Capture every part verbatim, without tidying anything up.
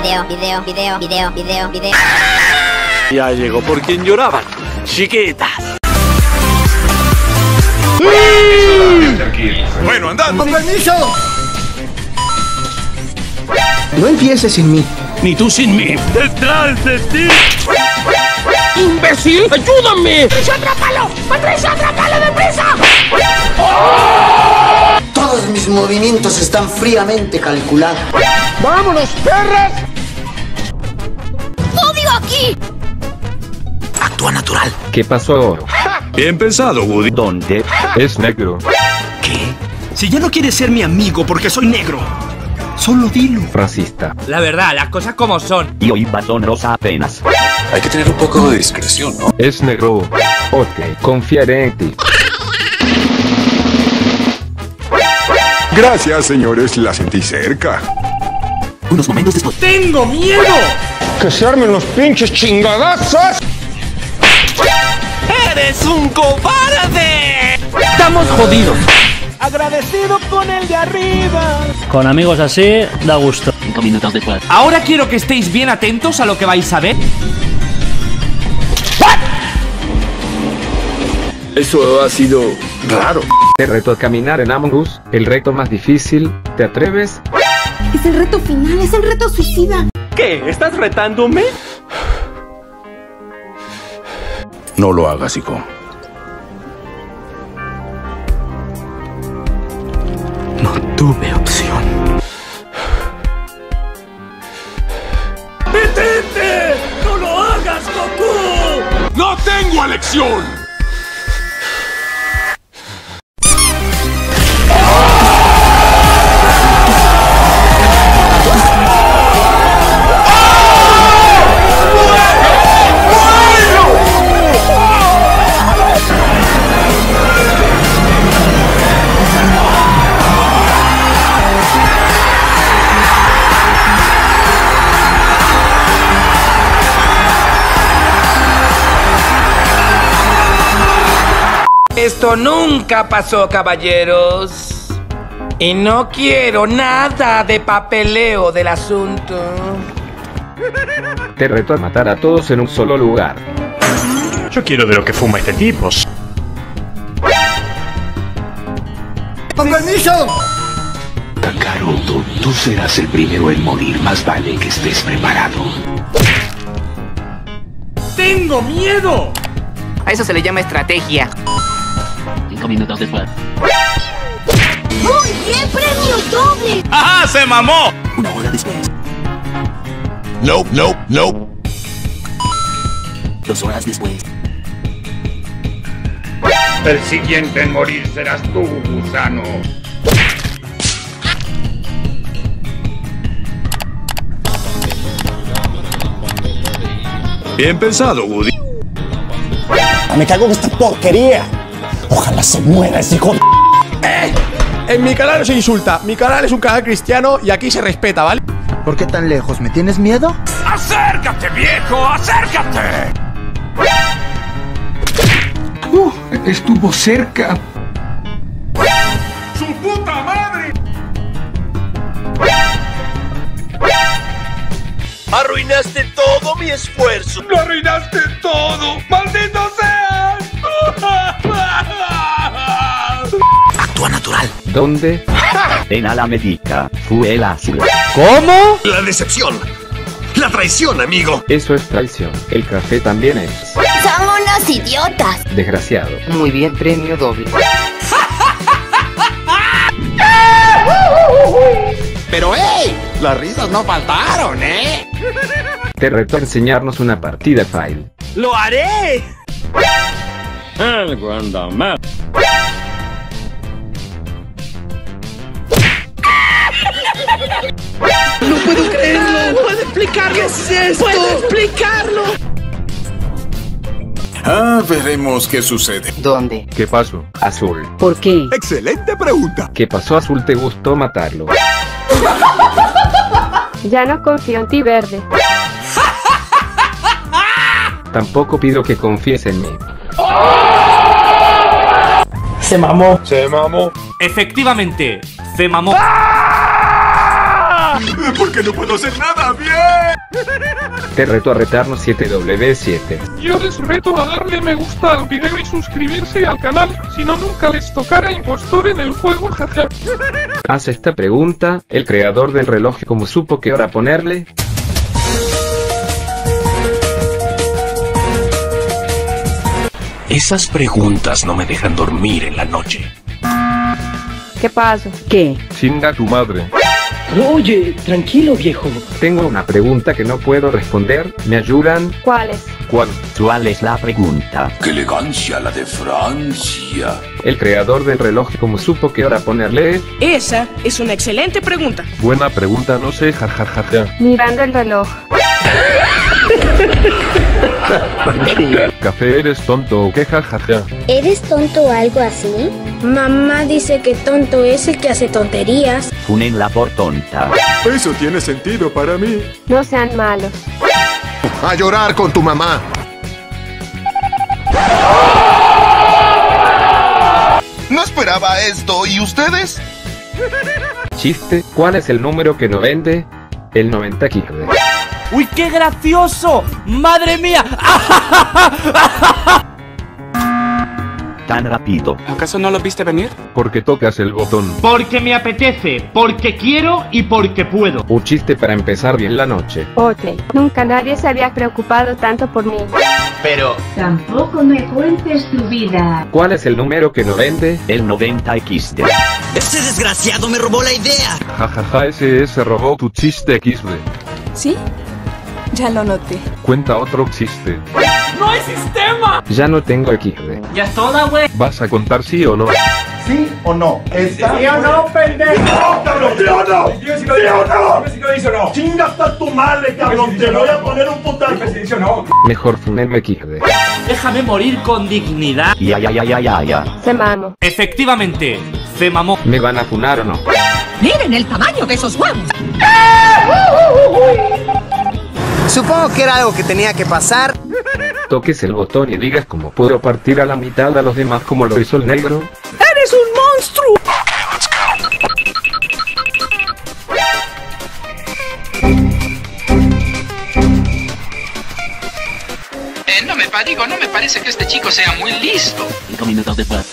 video, video, video, video, video, video. Ya llegó por quien lloraban, chiquitas. Bueno, andad. ¡Con permiso! No empieces sin mí. Ni tú sin mí. ¡Detrás de ti! ¡Imbécil! ¡Ayúdame! ¡Patricio, atrápalo! ¡Patricio, atrápalo deprisa! Todos mis movimientos están fríamente calculados. ¡Vámonos, perras! ¡Odio aquí! Actúa natural. ¿Qué pasó? Bien pensado, Woody. ¿Dónde? Es negro. ¿Qué? Si ya no quieres ser mi amigo porque soy negro, solo dilo. Racista. La verdad, las cosas como son. Y hoy son rosa apenas. Hay que tener un poco de discreción, ¿no? Es negro. Ok, confiaré en ti. Gracias, señores, la sentí cerca. Unos momentos después. ¡Tengo miedo! ¡Que se armen los pinches chingadazos! ¡Eres un cobarde! ¡Estamos jodidos! Agradecido con el de arriba. Con amigos así, da gusto. Cinco minutos después. Ahora quiero que estéis bien atentos a lo que vais a ver. Eso ha sido raro. Te reto a caminar en Among Us, el reto más difícil. ¿Te atreves? Es el reto final, es el reto suicida. ¿Qué? ¿Estás retándome? No lo hagas, hijo. No tuve opción. ¡Detente! ¡No lo hagas, Goku! ¡No tengo elección! Esto nunca pasó, caballeros. Y no quiero nada de papeleo del asunto. Te reto a matar a todos en un solo lugar. Yo quiero de lo que fuma este tipo. ¡Con permiso! Kakaroto, tú serás el primero en morir. Más vale que estés preparado. ¡Tengo miedo! A eso se le llama estrategia. Cinco minutos después. ¡Muy bien, premio doble! ¡Ajá, se mamó! Una hora después. No, no, no. Dos horas después. El siguiente en morir serás tú, gusano. Bien pensado, Woody. Me cago en esta porquería. Ojalá se muera ese hijo de... ¡Eh! En mi canal no se insulta. Mi canal es un canal cristiano y aquí se respeta, ¿vale? ¿Por qué tan lejos? ¿Me tienes miedo? ¡Acércate, viejo! ¡Acércate! Uh, estuvo cerca. ¡Su puta madre! ¡Arruinaste todo mi esfuerzo! ¡Lo arruinaste todo! ¡Maldito seas! Actúa natural. ¿Dónde? En Alamedica. Fue el azul. ¿Cómo? La decepción. La traición, amigo. Eso es traición. El café también es. ¡Son unos idiotas! Desgraciado. Muy bien, premio doble. Pero ¡hey! Las risas no faltaron, ¿eh? Te reto a enseñarnos una partida file. ¡Lo haré! Algo anda mal. ¡No puedo creerlo! ¡Puedo explicarlo! ¿Qué es esto? ¡Puedo explicarlo! Ah, veremos qué sucede. ¿Dónde? ¿Qué pasó? Azul. ¿Por qué? Excelente pregunta. ¿Qué pasó, Azul? ¿Te gustó matarlo? Ya no confío en ti, Verde. Tampoco pido que confíes en mí. Se mamó. Se mamó. Efectivamente, se mamó. Porque no puedo hacer nada bien. Te reto a retarnos siete W siete. Yo les reto a darle me gusta al video y suscribirse al canal, si no nunca les tocará impostor en el juego, jaja. Haz esta pregunta, el creador del reloj ¿cómo supo qué hora ponerle? Esas preguntas no me dejan dormir en la noche. ¿Qué pasa? ¿Qué? Chinga tu madre. Oye, tranquilo, viejo. Tengo una pregunta que no puedo responder, ¿me ayudan? ¿Cuáles? ¿Cuál? ¿Cuál es la pregunta? ¡Qué elegancia la de Francia! El creador del reloj ¿cómo supo qué hora ponerle? Esa es una excelente pregunta. Buena pregunta, no sé, jajajaja. Mirando el reloj. Café, ¿eres tonto o qué, jajaja? ¿Eres tonto o algo así? Mamá dice que tonto es el que hace tonterías. Funenla por tonta. Eso tiene sentido para mí. No sean malos. A llorar con tu mamá. No esperaba esto, ¿y ustedes? Chiste, ¿cuál es el número que no vende? El noventa Kikde. ¡Uy, qué gracioso! ¡Madre mía! Tan rápido. ¿Acaso no lo viste venir? Porque tocas el botón. Porque me apetece, porque quiero y porque puedo. Un chiste para empezar bien la noche. Ok, nunca nadie se había preocupado tanto por mí. Pero... tampoco me cuentes tu vida. ¿Cuál es el número que no vende? El noventa Kikde. ¡Ese desgraciado me robó la idea! Jajaja, ese se robó tu chiste Kikde. ¿Sí? Ya lo noté. Cuenta otro chiste. ¡No hay sistema! Ya no tengo Kikde. ¡Ya es toda, güey! ¿Vas a contar sí o no? ¿Sí o no? ¿Está? ¿Sí o no, pendejo? ¡No, cabrón! ¡Sí o no! ¡Sí o no! ¿Sí o no? ¡Chinga hasta tu madre, cabrón! ¡Te voy a poner un putazo! ¿Sí o no? Mejor funenme Kikde. Déjame morir con dignidad. Ya, ya, ya, ya, ya, ya. Se mamó. Efectivamente, se mamó. ¿Me van a funar o no? ¡Miren el tamaño de esos huevos! Supongo que era algo que tenía que pasar. Toques el botón y digas cómo puedo partir a la mitad a los demás como lo hizo el negro. ¡Eres un monstruo! Eh, no me pa digo, no me parece que este chico sea muy listo. Cinco minutos después.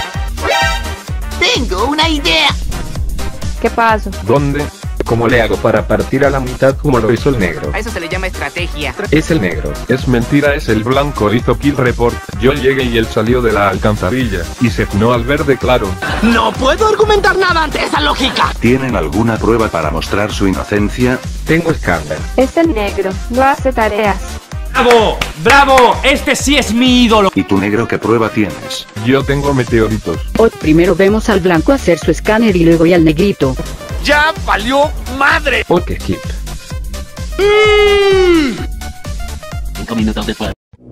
Tengo una idea. ¿Qué pasa? ¿Dónde? ¿Cómo le hago para partir a la mitad como lo hizo el negro? A eso se le llama estrategia. Es el negro. Es mentira, es el blanco, hizo kill report. Yo llegué y él salió de la alcantarilla. Y se funó al verde claro. ¡No puedo argumentar nada ante esa lógica! ¿Tienen alguna prueba para mostrar su inocencia? Tengo escáner. Es el negro. No hace tareas. ¡Bravo! ¡Bravo! ¡Este sí es mi ídolo! ¿Y tu negro qué prueba tienes? Yo tengo meteoritos. Hoy primero vemos al blanco hacer su escáner y luego y al negrito. ¡Ya valió madre! Ok, skip. Mm. Cinco minutos después.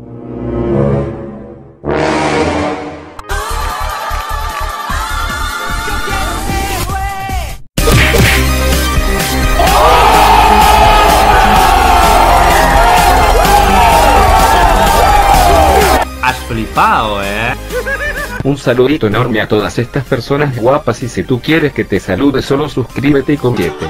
Has flipado, ¿eh? Un saludito enorme a todas estas personas guapas y si tú quieres que te salude solo suscríbete y convierte.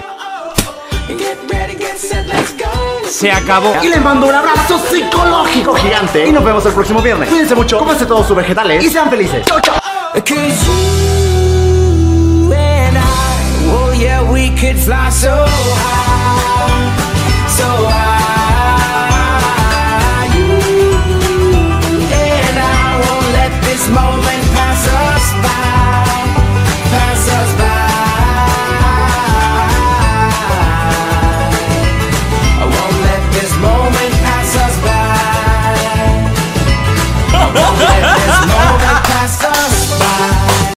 Se acabó. Y les mando un abrazo psicológico gigante. Y nos vemos el próximo viernes. Cuídense mucho, cómanse todos sus vegetales y sean felices. Chau, chau. Moment